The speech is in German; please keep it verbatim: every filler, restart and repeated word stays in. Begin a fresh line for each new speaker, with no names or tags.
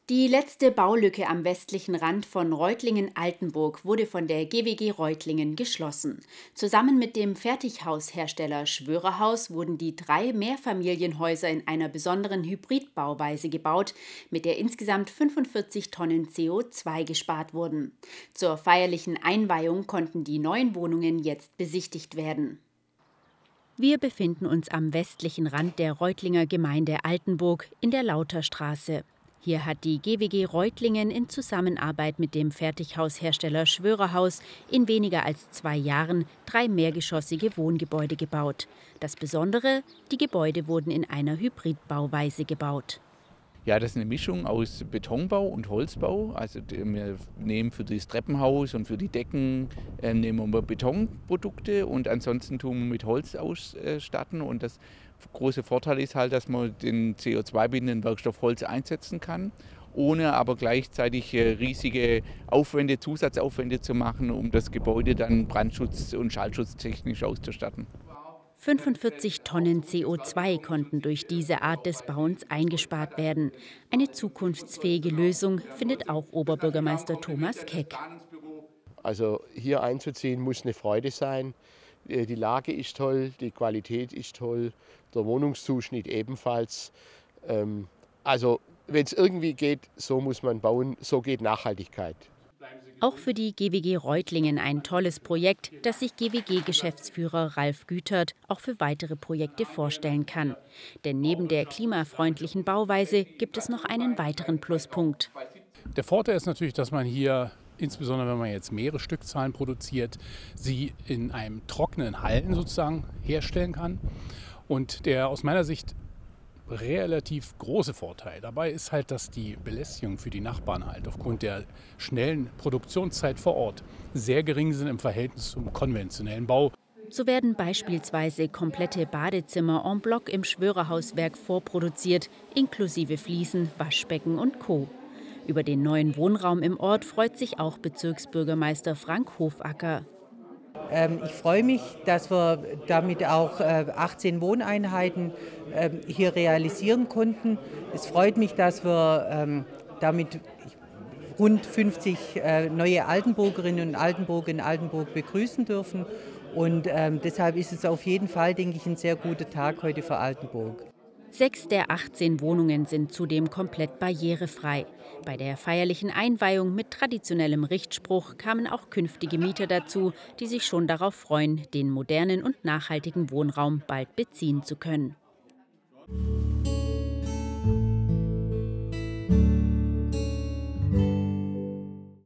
Die letzte Baulücke am westlichen Rand von Reutlingen-Altenburg wurde von der G W G Reutlingen geschlossen. Zusammen mit dem Fertighaushersteller Schwörer-Haus wurden die drei Mehrfamilienhäuser in einer besonderen Hybridbauweise gebaut, mit der insgesamt fünfundvierzig Tonnen C O zwei gespart wurden. Zur feierlichen Einweihung konnten die neuen Wohnungen jetzt besichtigt werden. Wir befinden uns am westlichen Rand der Reutlinger Gemeinde Altenburg in der Lauterstraße. Hier hat die G W G Reutlingen in Zusammenarbeit mit dem Fertighaushersteller Schwörer-Haus in weniger als zwei Jahren drei mehrgeschossige Wohngebäude gebaut. Das Besondere: Die Gebäude wurden in einer Hybridbauweise gebaut.
Ja, das ist eine Mischung aus Betonbau und Holzbau. Also wir nehmen für das Treppenhaus und für die Decken äh, nehmen wir Betonprodukte und ansonsten tun wir mit Holz ausstatten. Und das große Vorteil ist halt, dass man den C O zwei bindenden Werkstoff Holz einsetzen kann, ohne aber gleichzeitig riesige Aufwände, Zusatzaufwände zu machen, um das Gebäude dann brandschutz- und schallschutztechnisch auszustatten.
fünfundvierzig Tonnen C O zwei konnten durch diese Art des Bauens eingespart werden. Eine zukunftsfähige Lösung findet auch Oberbürgermeister Thomas Keck.
Also hier einzuziehen muss eine Freude sein. Die Lage ist toll, die Qualität ist toll, der Wohnungszuschnitt ebenfalls. Also wenn es irgendwie geht, so muss man bauen, so geht Nachhaltigkeit.
Auch für die G W G Reutlingen ein tolles Projekt, das sich G W G-Geschäftsführer Ralf Güthert auch für weitere Projekte vorstellen kann. Denn neben der klimafreundlichen Bauweise gibt es noch einen weiteren Pluspunkt.
Der Vorteil ist natürlich, dass man hier, insbesondere wenn man jetzt mehrere Stückzahlen produziert, sie in einem trockenen Hallen sozusagen herstellen kann. Und der aus meiner Sicht relativ große Vorteil dabei ist halt, dass die Belästigung für die Nachbarn halt aufgrund der schnellen Produktionszeit vor Ort sehr gering sind im Verhältnis zum konventionellen Bau.
So werden beispielsweise komplette Badezimmer en bloc im Schwörerhauswerk vorproduziert, inklusive Fliesen, Waschbecken und Co. Über den neuen Wohnraum im Ort freut sich auch Bezirksbürgermeister Frank Hofacker.
Ich freue mich, dass wir damit auch achtzehn Wohneinheiten hier realisieren konnten. Es freut mich, dass wir damit rund fünfzig neue Altenburgerinnen und Altenburger in Altenburg begrüßen dürfen. Und deshalb ist es auf jeden Fall, denke ich, ein sehr guter Tag heute für Altenburg.
Sechs der achtzehn Wohnungen sind zudem komplett barrierefrei. Bei der feierlichen Einweihung mit traditionellem Richtspruch kamen auch künftige Mieter dazu, die sich schon darauf freuen, den modernen und nachhaltigen Wohnraum bald beziehen zu können.